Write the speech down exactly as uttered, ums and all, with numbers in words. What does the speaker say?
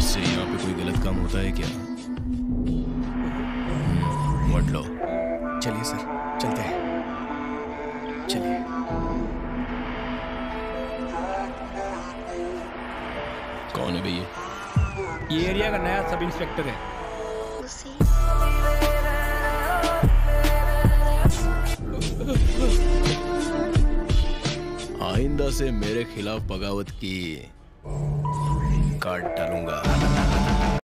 इससे यहाँ पे कोई गलत काम होता है क्या? मत लो। चलिए सर, चलते हैं। चलिए। कौन है भैया? ये एरिया का नया सब इंस्पेक्टर है। आइंदा से मेरे खिलाफ बगावत की काट डालूंगा।